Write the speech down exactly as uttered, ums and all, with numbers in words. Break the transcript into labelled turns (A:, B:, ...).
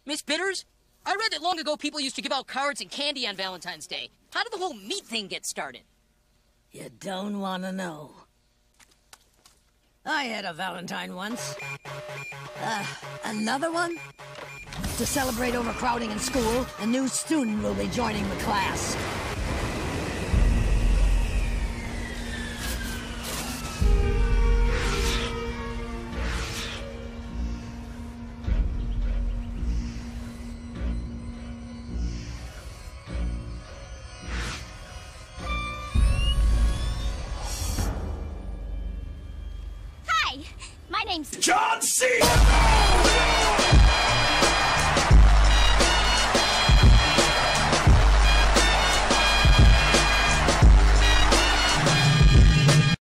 A: Miss Bitters, I read that long ago people used to give out cards and candy on Valentine's Day. How did the whole meat thing get started?
B: You don't want to know. I had a Valentine once. Uh, another one? To celebrate overcrowding in school, a new student will be joining the class.
C: My name's
D: John Cena!